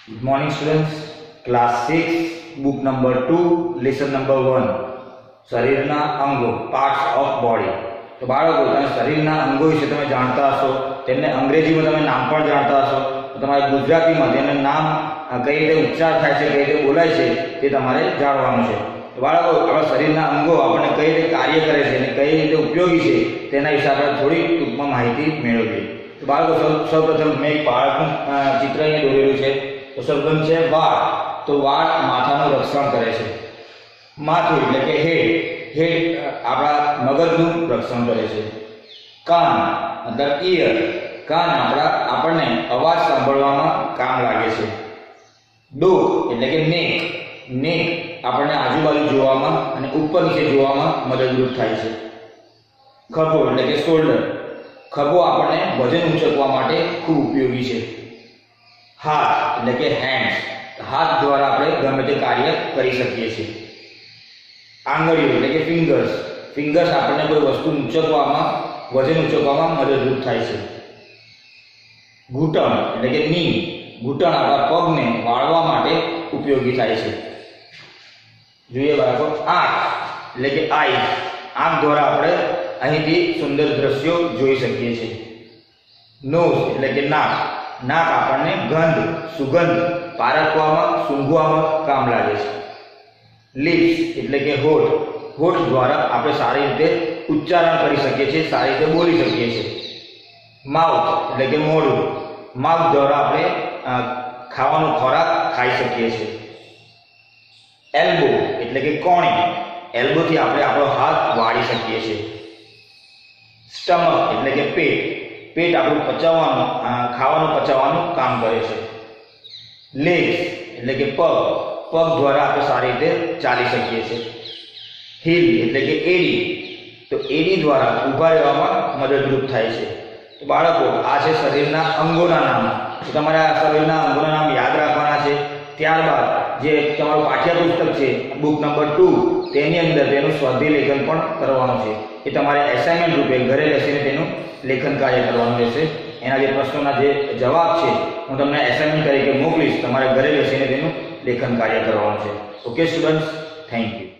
Good morning students. Class 6 book number 2 lesson number 1 શરીરના અંગો parts of body. તો બાળકો તમે શરીરના અંગો વિશે તમે જાણતા હશો, તેમને અંગ્રેજીમાં તમે નામ પણ જાણતા હશો, તો તમારે ગુજરાતીમાં તેમને નામ કઈ રીતે ઉચ્ચાર થાય છે, કઈ રીતે બોલાય છે તે તમારે જાણવાનું છે. તો બાળકો આપણા શરીરના અંગો આપણને કઈ રીતે કાર્ય કરે છે અને કઈ રીતે ઉપયોગી છે તેના વિશે આપણે થોડી ટૂંકમાં માહિતી મેળવીએ. તો બાળકો સૌપ્રથમ મેં એક બાળકનું ચિત્ર અહીંયા દોરેલું છે. તો સૌપ્રથમ છે વાળ. તો વાળ માથાનું રક્ષણ કરે છે. માથું એટલે કે હેડ આપણા મગજનું રક્ષણ કરે છે. કાન મતલબ ઈયર, કાન આપણને અવાજ સાંભળવામાં કામ લાગે છે. ડોક એટલે કે નેક આપણને આજુબાજુ જોવામાં અને ઉપર નીચે જોવામાં મદદરૂપ થાય છે. ખભો એટલે કે શોલ્ડર, ખભો આપણને વજન ઉંચકવા માટે ખૂબ ઉપયોગી છે. હાથ એટલે કે હેન્ડ્સ, હાથ દ્વારા આપણે ગમે તે કાર્ય કરી શકીએ છીએ. આંગળીઓ એટલે કે ફિંગર્સ આપણને કોઈ વસ્તુ ઉંચકવામાં, વજન ઉંચકવામાં મદદરૂપ થાય છે. ઘૂંટણ એટલે કે ની, ઘૂંટણ આપણા પગને વાળવા માટે ઉપયોગી થાય છે. જોઈએ બાળકો, આંખ એટલે કે આઈઝ, આંખ દ્વારા આપણે અહીંથી સુંદર દ્રશ્યો જોઈ શકીએ છીએ. નોઝ એટલે કે નાક, નાક આપણને સુગંધ પારખવામાં, સૂંઘવામાં કામ લાગે છે. લિપ્સ એટલે કે હોઠ દ્વારા આપણે સારી રીતે ઉચ્ચારણ કરી શકીએ છીએ, સારી રીતે બોલી શકીએ છીએ. માઉથ એટલે કે મોઢું, માઉથ દ્વારા આપણે ખાવાનો ખોરાક ખાઈ શકીએ છીએ. એલ્બો એટલે કે કોણી, એલ્બોથી આપણે આપણો હાથ વાળી શકીએ છીએ. સ્ટમક એટલે કે પેટ આપણું ખાવાનું પચાવવાનું કામ કરે છે. લેગ્સ એટલે કે પગ દ્વારા આપણે સારી રીતે ચાલી શકીએ છીએ. હીલ એટલે કે એડી, તો એડી દ્વારા ઊભા રહેવામાં મદદરૂપ થાય છે. તો બાળકો આ છે શરીરના અંગોના નામ. તો તમારે આ શરીરના અંગોના નામ યાદ રાખવાના છે. ત્યારબાદ જે તમારું પાઠ્યપુસ્તક છે બુક નંબર 2, તેની અંદર તેનું સ્વાધ્યાય લેખન પણ કરવાનું છે. એ તમારે એસાઇનમેન્ટ રૂપે ઘરે બેસીને તેનું લેખન કાર્ય કરવાનું રહેશે. એના જે પ્રશ્નોના જે જવાબ છે હું તમને એસાઇનમેન્ટ તરીકે મોકલીશ, તમારે ઘરે બેસીને તેનું લેખન કાર્ય કરવાનું છે. Okay students, thank you.